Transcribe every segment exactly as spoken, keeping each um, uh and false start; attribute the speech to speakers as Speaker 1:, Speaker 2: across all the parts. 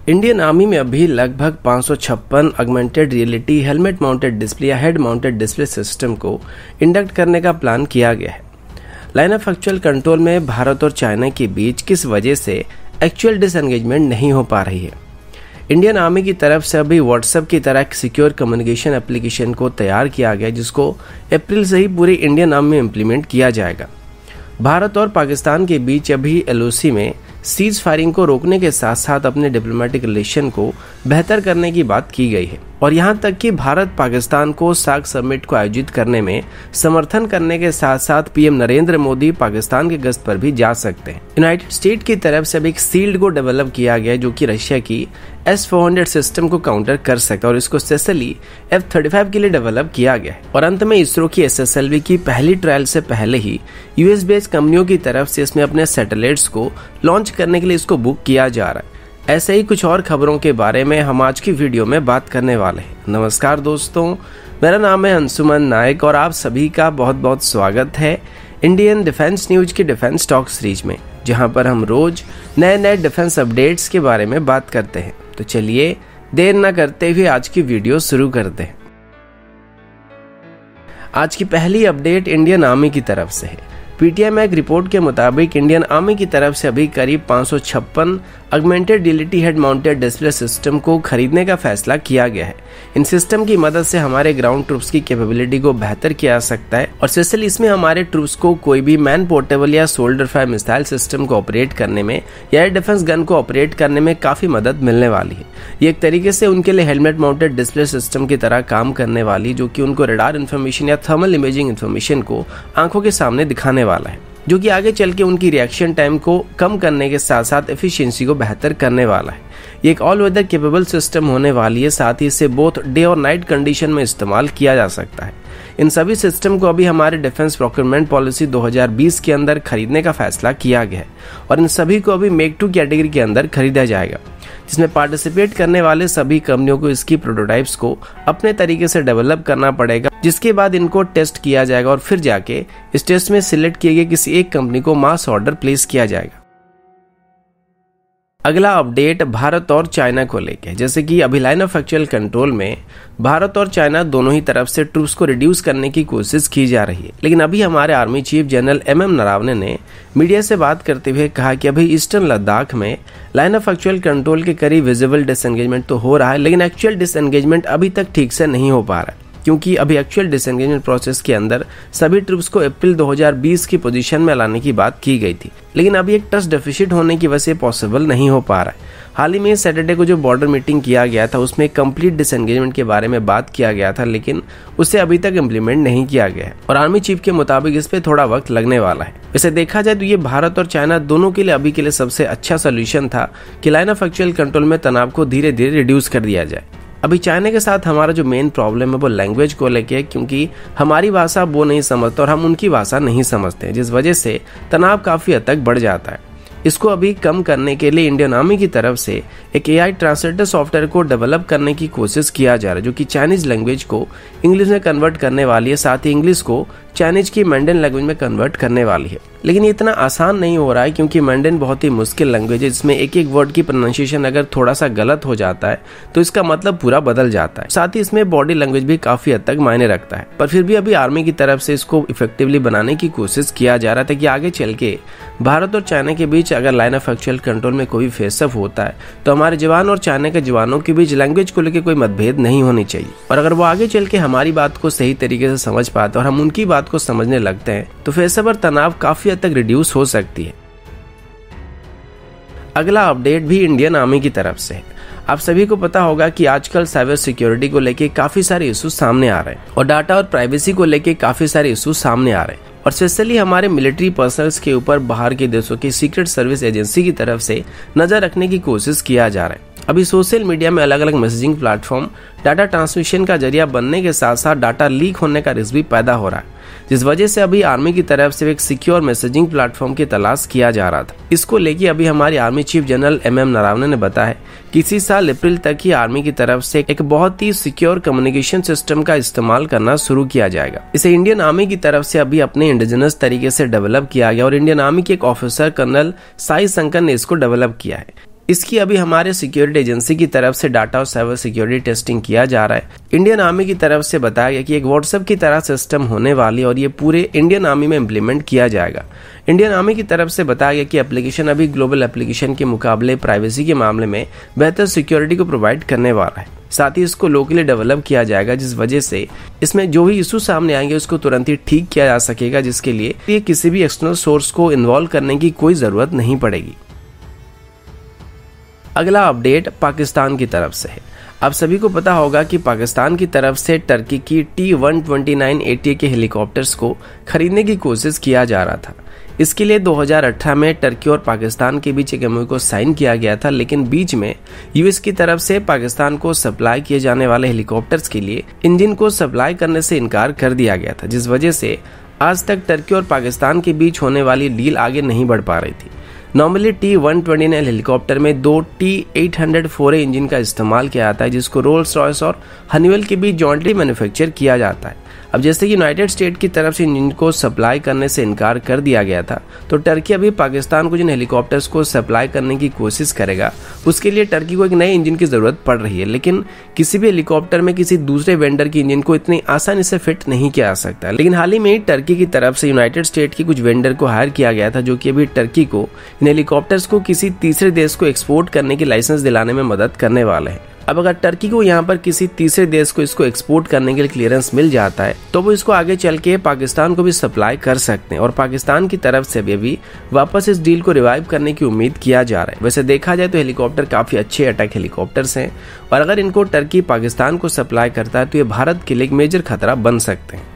Speaker 1: Indian army में अभी लगभग पाँच सौ छप्पन augmented reality helmet mounted display या हेड माउंटेड डिस्प्ले सिस्टम को इंडक्ट करने का प्लान किया गया है। लाइन ऑफ एक्चुअल कंट्रोल में भारत और चाइना के बीच किस वजह से एक्चुअल डिसएंगेजमेंट नहीं हो पा रही है। इंडियन आर्मी की तरफ से अभी व्हाट्सएप की तरह एक सिक्योर कम्युनिकेशन एप्लीकेशन को तैयार किया गया, जिसको अप्रैल से ही पूरी इंडियन आर्मी में इम्प्लीमेंट किया जाएगा। भारत और पाकिस्तान के बीच अभी एल ओ सी में सीज फायरिंग को रोकने के साथ साथ अपने डिप्लोमेटिक रिलेशन को बेहतर करने की बात की गई है और यहां तक कि भारत पाकिस्तान को सार्क समिट को आयोजित करने में समर्थन करने के साथ साथ पीएम नरेंद्र मोदी पाकिस्तान के गश्त पर भी जा सकते हैं। यूनाइटेड स्टेट की तरफ से अब एक शील्ड को डेवलप किया गया जो कि रशिया की एस फोर हंड्रेड सिस्टम को काउंटर कर सकता है और इसको स्पेशली एफ थर्टी फाइव के लिए डेवलप किया गया है। और अंत में इसरो की एस एस एल वी की पहली ट्रायल से पहले ही यूएस बेस्ड कंपनियों की तरफ से इसमें अपने सैटेलाइट्स को लॉन्च करने के लिए इसको बुक किया जा रहा है। ऐसे ही कुछ और खबरों के बारे में हम आज की वीडियो में बात करने वाले हैं। नमस्कार दोस्तों, मेरा नाम है अंशुमन नायक और आप सभी का बहुत बहुत स्वागत है इंडियन डिफेंस न्यूज की डिफेंस टॉक सीरीज में, जहां पर हम रोज नए नए डिफेंस अपडेट्स के बारे में बात करते हैं। तो चलिए देर न करते हुए आज की वीडियो शुरू करते हैं। आज की पहली अपडेट इंडियन आर्मी की तरफ से है। पीटीआई में एक रिपोर्ट के मुताबिक इंडियन आर्मी की तरफ से अभी करीब पाँच सौ छप्पन augmented reality head mounted display system को खरीदने का फैसला किया गया है। इन सिस्टम की मदद से हमारे ग्राउंड ट्रूप्स की कैपेबिलिटी को बेहतर किया जा सकता है और स्पेशली इसमें हमारे ट्रूप्स को कोई भी मैन पोर्टेबल या शोल्डर फायर मिसाइल सिस्टम को ऑपरेट करने में या एयर डिफेंस गन को ऑपरेट करने में काफी मदद मिलने वाली है। ये एक तरीके से उनके लिए हेलमेट माउंटेड डिस्प्ले सिस्टम की तरह काम करने वाली, जो कि उनको रडार इन्फॉर्मेशन या थर्मल इमेजिंग इन्फॉर्मेशन को आंखों के सामने दिखाने वाला है, जो कि आगे चल के उनकी रिएक्शन टाइम को कम करने के साथ साथ एफिशिएंसी को बेहतर करने वाला है। ये एक ऑल वेदर केपेबल सिस्टम होने वाली है, साथ ही इसे बोथ डे और नाइट कंडीशन में इस्तेमाल किया जा सकता है। इन सभी सिस्टम को अभी हमारे डिफेंस प्रोक्योरमेंट पॉलिसी दो हज़ार बीस के अंदर खरीदने का फैसला किया गया है और इन सभी को अभी मेक टू कैटेगरी के अंदर खरीदा जाएगा, जिसमें पार्टिसिपेट करने वाले सभी कंपनियों को इसकी प्रोटोटाइप्स को अपने तरीके से डेवलप करना पड़ेगा, जिसके बाद इनको टेस्ट किया जाएगा और फिर जाके इस टेस्ट में सिलेक्ट किए गए किसी एक कंपनी को मास ऑर्डर प्लेस किया जाएगा। अगला अपडेट भारत और चाइना को लेके, जैसे कि अभी लाइन ऑफ एक्चुअल कंट्रोल में भारत और चाइना दोनों ही तरफ से ट्रूप्स को रिड्यूस करने की कोशिश की जा रही है, लेकिन अभी हमारे army chief general M M Naravane ने मीडिया से बात करते हुए कहा कि अभी ईस्टर्न लद्दाख में लाइन ऑफ एक्चुअल कंट्रोल के करीब विजिबल डिसएंगेजमेंट तो हो रहा है, लेकिन एक्चुअल डिसएंगेजमेंट अभी तक ठीक से नहीं हो पा रहा है, क्योंकि अभी एक्चुअल डिसएंगेजमेंट प्रोसेस के अंदर सभी ट्रूप्स को अप्रैल दो हज़ार बीस की पोजीशन में लाने की बात की गई थी, लेकिन अभी एक ट्रस्ट डेफिसिट होने की वजह से पॉसिबल नहीं हो पा रहा है। हाल ही में सैटरडे को जो बॉर्डर मीटिंग किया गया था उसमें कंप्लीट डिसएंगेजमेंट के बारे में बात किया गया था, लेकिन उसे अभी तक इम्प्लीमेंट नहीं किया गया है और आर्मी चीफ के मुताबिक इस पे थोड़ा वक्त लगने वाला है। वैसे देखा जाए तो ये भारत और चाइना दोनों के लिए अभी के लिए सबसे अच्छा सोल्यूशन था कि लाइन ऑफ एक्चुअल कंट्रोल में तनाव को धीरे धीरे रिड्यूस कर दिया जाए। अभी चाइना के साथ हमारा जो मेन प्रॉब्लम है वो लैंग्वेज को लेके, क्योंकि हमारी भाषा वो नहीं समझते और हम उनकी भाषा नहीं समझते, जिस वजह से तनाव काफी हद तक बढ़ जाता है। इसको अभी कम करने के लिए इंडियन आर्मी की तरफ से एक एआई ट्रांसलेटर सॉफ्टवेयर को डेवलप करने की कोशिश किया जा रहा है, जो कि चाइनीज लैंग्वेज को इंग्लिश में कन्वर्ट करने वाली है, साथ ही इंग्लिश को चाइनीज की मैंडरिन लैंग्वेज में कन्वर्ट करने वाली है। लेकिन ये इतना आसान नहीं हो रहा है, क्योंकि मैंडरिन बहुत ही मुश्किल लैंग्वेज है, जिसमें एक एक वर्ड की प्रोनाउंसिएशन अगर थोड़ा सा गलत हो जाता है तो इसका मतलब पूरा बदल जाता है। साथ ही इसमें बॉडी लैंग्वेज भी काफी हद तक मायने रखता है, पर फिर भी अभी आर्मी की तरफ से इसको इफेक्टिवली बनाने की कोशिश किया जा रहा था कि आगे चल के भारत और चाइना के बीच अगर लाइन ऑफ एक्चुअल कंट्रोल में कोई फेसअप होता है तो हमारे जवान और चाइना के जवानों के बीच लैंग्वेज को लेकर कोई मतभेद नहीं होनी चाहिए, और अगर वो आगे चल के हमारी बात को सही तरीके से समझ पाते और हम उनकी बात को समझने लगते हैं तो फेसअप और तनाव काफी हद तक रिड्यूस हो सकती है। अगला अपडेट भी इंडियन आर्मी की तरफ से है। आप सभी को पता होगा कि आजकल साइबर सिक्योरिटी को लेके काफी सारे इश्यूज सामने आ रहे हैं और डाटा और प्राइवेसी को लेके काफी सारे इश्यूज सामने आ रहे हैं, और स्पेशली हमारे मिलिट्री पर्सनल्स के ऊपर बाहर के देशों की सीक्रेट सर्विस एजेंसी की तरफ से नजर रखने की कोशिश किया जा रहा है। अभी सोशल मीडिया में अलग अलग मैसेजिंग प्लेटफॉर्म डाटा ट्रांसमिशन का जरिया बनने के साथ साथ डाटा लीक होने का रिस्क भी पैदा हो रहा है, जिस वजह से अभी आर्मी की तरफ से एक सिक्योर मैसेजिंग प्लेटफॉर्म की तलाश किया जा रहा था। इसको लेके अभी हमारी army chief general M M Naravane ने बताया कि इसी साल अप्रैल तक ही आर्मी की तरफ से एक बहुत ही सिक्योर कम्युनिकेशन सिस्टम का इस्तेमाल करना शुरू किया जाएगा। इसे इंडियन आर्मी की तरफ से अभी अपने इंडिजिनस तरीके से डेवलप किया गया और इंडियन आर्मी के एक ऑफिसर कर्नल साई शंकर ने इसको डेवलप किया है। इसकी अभी हमारे सिक्योरिटी एजेंसी की तरफ से डाटा और साइबर सिक्योरिटी टेस्टिंग किया जा रहा है। इंडियन आर्मी की तरफ से बताया गया कि एक व्हाट्सएप की तरह सिस्टम होने वाली और ये पूरे इंडियन आर्मी में इम्प्लीमेंट किया जाएगा। इंडियन आर्मी की तरफ से बताया गया कि एप्लीकेशन अभी ग्लोबल एप्लीकेशन के मुकाबले प्राइवेसी के मामले में बेहतर सिक्योरिटी को प्रोवाइड करने वाला है। साथ ही इसको लोकली डेवलप किया जाएगा, जिस वजह से इसमें जो भी इशू सामने आएंगे उसको तुरंत ही ठीक किया जा सकेगा, जिसके लिए ये किसी भी एक्सटर्नल सोर्स को इन्वॉल्व करने की कोई जरूरत नहीं पड़ेगी। अगला अपडेट पाकिस्तान की तरफ से है। आप सभी को पता होगा कि पाकिस्तान की तरफ से टर्की की T one twenty nine A T K helicopters को खरीदने की कोशिश किया जा रहा था। इसके लिए दो हज़ार अठारह में टर्की और पाकिस्तान के बीच एक एमओयू को साइन किया गया था, लेकिन बीच में यूएस की तरफ से पाकिस्तान को सप्लाई किए जाने वाले हेलीकॉप्टर्स के लिए इंजन को सप्लाई करने से इनकार कर दिया गया था, जिस वजह से आज तक टर्की और पाकिस्तान के बीच होने वाली डील आगे नहीं बढ़ पा रही थी। Normally T one twenty nine helicopter में दो T eight hundred four A engine का इस्तेमाल किया जाता है, जिसको रोल्स रॉयस और हनीवेल के बीच जॉइंटली मैन्युफैक्चर किया जाता है। अब जैसे कि यूनाइटेड स्टेट की तरफ से इंजन को सप्लाई करने से इनकार कर दिया गया था, तो टर्की अभी पाकिस्तान को जिन हेलीकॉप्टर्स को सप्लाई करने की कोशिश करेगा, उसके लिए टर्की को एक नए इंजन की जरूरत पड़ रही है। लेकिन किसी भी हेलीकॉप्टर में किसी दूसरे वेंडर की इंजन को इतनी आसानी से फिट नहीं किया जा सकता। लेकिन हाल ही में टर्की की तरफ से यूनाइटेड स्टेट की कुछ वेंडर को हायर किया गया था, जो कि अभी टर्की को इन हेलीकॉप्टर्स को किसी तीसरे देश को एक्सपोर्ट करने की लाइसेंस दिलाने में मदद करने वाले हैं। अब अगर टर्की को यहाँ पर किसी तीसरे देश को इसको एक्सपोर्ट करने के लिए क्लियरेंस मिल जाता है, तो वो इसको आगे चल के पाकिस्तान को भी सप्लाई कर सकते हैं और पाकिस्तान की तरफ से भी अभी वापस इस डील को रिवाइव करने की उम्मीद किया जा रहा है। वैसे देखा जाए तो हेलीकॉप्टर काफी अच्छे अटैक हेलीकॉप्टर्स हैं और अगर इनको टर्की पाकिस्तान को सप्लाई करता है तो ये भारत के लिए एक मेजर खतरा बन सकते हैं।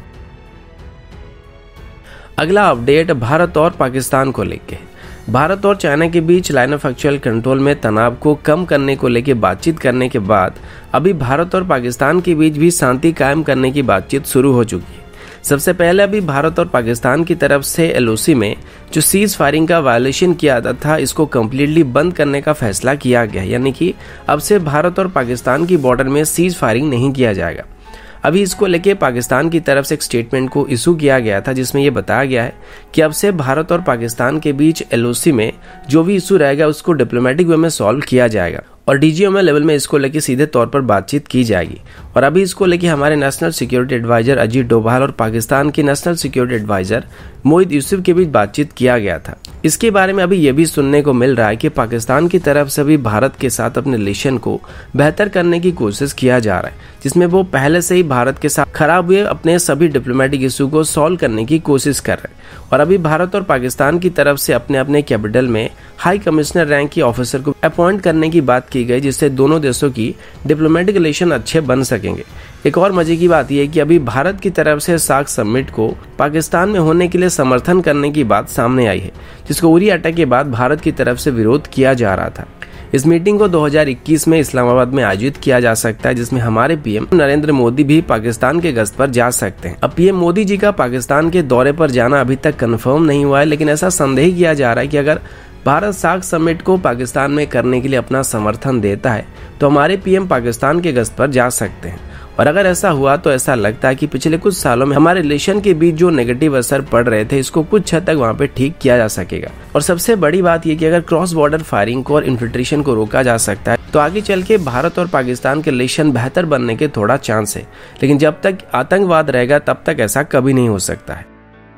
Speaker 1: अगला अपडेट भारत और पाकिस्तान को लेकर। भारत और चाइना के बीच लाइन ऑफ एक्चुअल कंट्रोल में तनाव को कम करने को लेकर बातचीत करने के बाद अभी भारत और पाकिस्तान के बीच भी शांति कायम करने की बातचीत शुरू हो चुकी है। सबसे पहले अभी भारत और पाकिस्तान की तरफ से एलओसी में जो सीज फायरिंग का वायलेशन किया जाता था, इसको कम्प्लीटली बंद करने का फैसला किया गया, यानी कि अब से भारत और पाकिस्तान की बॉर्डर में सीज फायरिंग नहीं किया जाएगा। अभी इसको लेके पाकिस्तान की तरफ से एक स्टेटमेंट को इशू किया गया था, जिसमें यह बताया गया है कि अब से भारत और पाकिस्तान के बीच एलओसी में जो भी इशू रहेगा उसको डिप्लोमेटिक वे में सॉल्व किया जाएगा और डीजीएमए लेवल में इसको लेके सीधे तौर पर बातचीत की जाएगी। और अभी इसको लेके हमारे national security advisor Ajit Doval और पाकिस्तान के national security advisor Mohit Yusuf के बीच बातचीत किया गया था। इसके बारे में अभी ये भी सुनने को मिल रहा है कि पाकिस्तान की तरफ से भी भारत के साथ अपने रिलेशन को बेहतर करने की कोशिश किया जा रहा है, जिसमें वो पहले से ही भारत के साथ खराब हुए अपने सभी डिप्लोमेटिक इशू को सॉल्व करने की कोशिश कर रहे हैं। और अभी भारत और पाकिस्तान की तरफ से अपने अपने कैपिटल में हाई कमिश्नर रैंक के ऑफिसर को अपॉइंट करने की बात की गई, जिससे दोनों देशों की डिप्लोमेटिक रिलेशन अच्छे बन सकेंगे। एक और मजे की बात यह है कि अभी भारत की तरफ से सार्क समिट को पाकिस्तान में होने के लिए समर्थन करने की बात सामने आई है, जिसको उरी अटैक के बाद भारत की तरफ से विरोध किया जा रहा था। इस मीटिंग को दो हज़ार इक्कीस में इस्लामाबाद में आयोजित किया जा सकता है, जिसमें हमारे पीएम नरेंद्र मोदी भी पाकिस्तान के गश्त पर जा सकते हैं। अब पीएम मोदी जी का पाकिस्तान के दौरे पर जाना अभी तक कंफर्म नहीं हुआ है, लेकिन ऐसा संदेह किया जा रहा है कि अगर भारत सार्क समिट को पाकिस्तान में करने के लिए अपना समर्थन देता है तो हमारे पीएम पाकिस्तान के गश्त पर जा सकते हैं। और अगर ऐसा हुआ तो ऐसा लगता है कि पिछले कुछ सालों में हमारे रिलेशन के बीच जो नेगेटिव असर पड़ रहे थे, इसको कुछ हद तक वहाँ पे ठीक किया जा सकेगा। और सबसे बड़ी बात यह कि अगर क्रॉस बॉर्डर फायरिंग को और इन्फिल्ट्रेशन को रोका जा सकता है तो आगे चल के भारत और पाकिस्तान के रिलेशन बेहतर बनने के थोड़ा चांस है, लेकिन जब तक आतंकवाद रहेगा तब तक ऐसा कभी नहीं हो सकता है।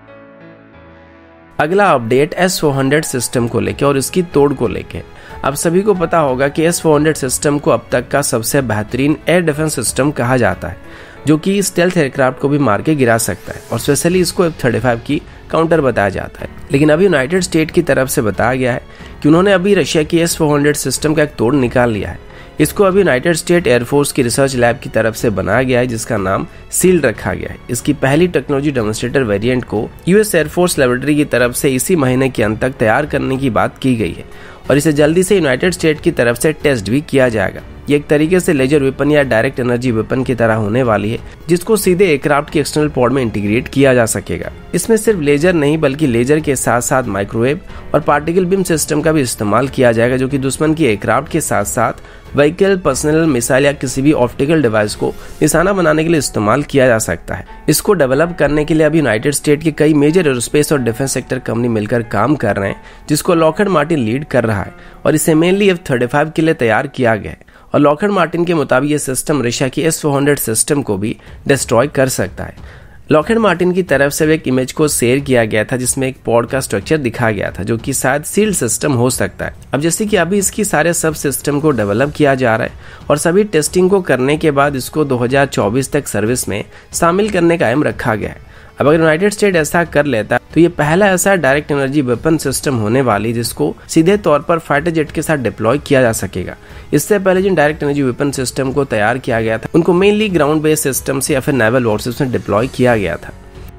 Speaker 1: अगला update S four hundred system को लेके और इसकी तोड़ को लेके। आप सभी को पता होगा कि एस फोर हंड्रेड सिस्टम को अब तक का सबसे बेहतरीन एयर डिफेंस सिस्टम कहा जाता है, जो कि स्टेल्थ एयरक्राफ्ट को भी मार के गिरा सकता है और स्पेशली इसको एफ थर्टी फाइव की काउंटर बताया जाता है। लेकिन अभी यूनाइटेड स्टेट की तरफ से बताया गया है कि उन्होंने अभी रशिया की एस फोर हंड्रेड सिस्टम का एक तोड़ निकाल लिया है। इसको अभी यूनाइटेड स्टेट एयरफोर्स की रिसर्च लैब की तरफ से बनाया गया है, जिसका नाम सील्ड रखा गया है। इसकी पहली टेक्नोलॉजी डेमोन्स्ट्रेटर वेरिएंट को यूएस एयरफोर्स लेबोरेटरी की तरफ से इसी महीने के अंत तक तैयार करने की बात की गई है और इसे जल्दी से यूनाइटेड स्टेट की तरफ से टेस्ट भी किया जाएगा। ये एक तरीके से लेजर वेपन या डायरेक्ट एनर्जी वेपन की तरह होने वाली है, जिसको सीधे एयरक्राफ्ट की एक्सटर्नल पॉड में इंटीग्रेट किया जा सकेगा। इसमें सिर्फ लेजर नहीं बल्कि लेजर के साथ साथ माइक्रोवेव और पार्टिकल बीम सिस्टम का भी इस्तेमाल किया जाएगा, जो कि दुश्मन की एयरक्राफ्ट के साथ साथ व्हीकल, पर्सनल, मिसाइल या किसी भी ऑप्टिकल डिवाइस को निशाना बनाने के लिए इस्तेमाल किया जा सकता है। इसको डेवलप करने के लिए अभी यूनाइटेड स्टेट के कई मेजर एरोस्पेस और डिफेंस सेक्टर कंपनी मिलकर काम कर रहे हैं, जिसको लॉकहीड मार्टिन लीड कर रहा है और इसे मेनली एफ थर्टी फाइव के लिए तैयार किया गया है। और लॉकहीड मार्टिन के मुताबिक ये सिस्टम रशिया की एस फोर हंड्रेड सिस्टम को भी डिस्ट्रॉय कर सकता है। लॉकहीड मार्टिन की तरफ से एक इमेज को शेयर किया गया था जिसमें एक पॉड का स्ट्रक्चर दिखा गया था, जो कि शायद सील्ड सिस्टम हो सकता है। अब जैसे कि अभी इसकी सारे सब सिस्टम को डेवलप किया जा रहा है और सभी टेस्टिंग को करने के बाद इसको दो हज़ार चौबीस तक सर्विस में शामिल करने का एम रखा गया है। अब अगर यूनाइटेड स्टेट ऐसा कर लेता तो ये पहला ऐसा डायरेक्ट एनर्जी वेपन सिस्टम होने वाली जिसको सीधे तौर पर फाइटर जेट के साथ डिप्लॉय किया जा सकेगा। इससे पहले जिन डायरेक्ट एनर्जी वेपन सिस्टम को तैयार किया गया था उनको मेनली ग्राउंड बेस्ड सिस्टम से या फिर नेवल वॉरशिप्स में डिप्लॉय किया गया था।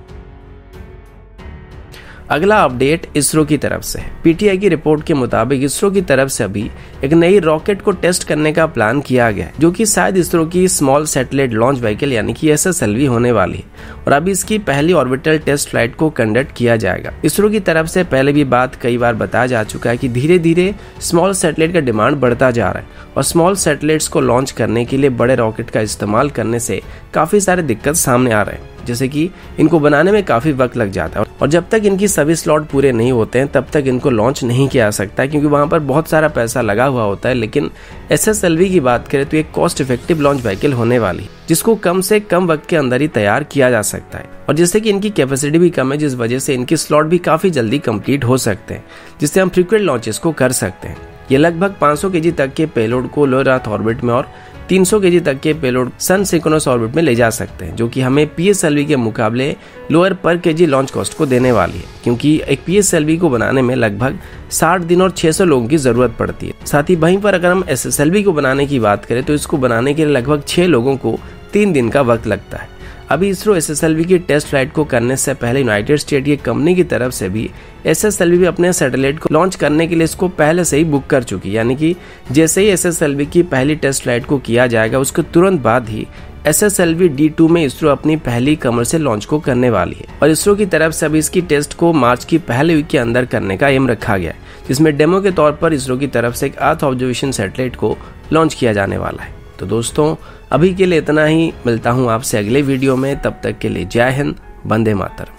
Speaker 1: अगला अपडेट इसरो की तरफ से है। पीटीआई की रिपोर्ट के मुताबिक इसरो की तरफ से अभी एक नई रॉकेट को टेस्ट करने का प्लान किया गया है, जो कि शायद इसरो की स्मॉल सैटेलाइट लॉन्च व्हीकल यानी कि एस एस एल वी होने वाली है और अभी इसकी पहली ऑर्बिटल टेस्ट फ्लाइट को कंडक्ट किया जाएगा। इसरो की तरफ से पहले भी बात कई बार बताया जा चुका है कि धीरे धीरे स्मॉल सैटेलाइट का डिमांड बढ़ता जा रहा है और स्मॉल सैटेलाइट्स को लॉन्च करने के लिए बड़े रॉकेट का इस्तेमाल करने से काफी सारे दिक्कत सामने आ रहे हैं, जैसे कि इनको बनाने में काफी वक्त लग जाता है और जब तक इनकी सभी स्लॉट पूरे नहीं होते हैं तब तक इनको लॉन्च नहीं किया जा सकता, क्योंकि वहां पर बहुत सारा पैसा लगा हुआ होता है। लेकिन एस एस एल वी की बात करें तो एक कॉस्ट इफेक्टिव लॉन्च व्हीकल होने वाली है, जिसको कम से कम वक्त के अंदर ही तैयार किया जा सकता है और जिससे कि इनकी कैपेसिटी भी कम है, जिस वजह से इनकी स्लॉट भी काफी जल्दी कंप्लीट हो सकते हैं, जिससे हम फ्रीक्वेंट लॉन्चेस को कर सकते हैं। ये लगभग पाँच सौ केजी तक के पेलोड को लोअर अर्थ ऑर्बिट में और तीन सौ केजी तक के पेलोड सन सिंक्रोनस ऑर्बिट में ले जा सकते हैं, जो कि हमें पी एस एल वी के मुकाबले लोअर पर केजी लॉन्च कॉस्ट को देने वाली है, क्योंकि एक पी एस एल वी को बनाने में लगभग साठ दिन और छह सौ लोगों की जरूरत पड़ती है। साथ ही वहीं पर अगर हम एस एस एल वी को बनाने की बात करें तो इसको बनाने के लिए लगभग छह लोगों को तीन दिन का वक्त लगता है। अभी ISRO S S L V की टेस्ट फ्लाइट को करने से पहले यूनाइटेड स्टेट की कंपनी की तरफ से भी एस एस एल वी अपने सैटेलाइट को लॉन्च करने के लिए इसको पहले से ही बुक कर चुकी है, यानी कि जैसे ही एस एस एल वी की पहली टेस्ट फ्लाइट को किया जाएगा उसके तुरंत बाद ही S S L V D two में इसरो अपनी पहली कमर्शियल लॉन्च को करने वाली है और इसरो की तरफ से अभी इसकी टेस्ट को मार्च की पहले वीक के अंदर करने का एम रखा गया है, जिसमें डेमो के तौर पर इसरो की तरफ से एक अर्थ ऑब्जर्वेशन सैटेलाइट को लॉन्च किया जाने वाला है। तो दोस्तों अभी के लिए इतना ही, मिलता हूँ आपसे अगले वीडियो में, तब तक के लिए जय हिंद, वंदे मातरम।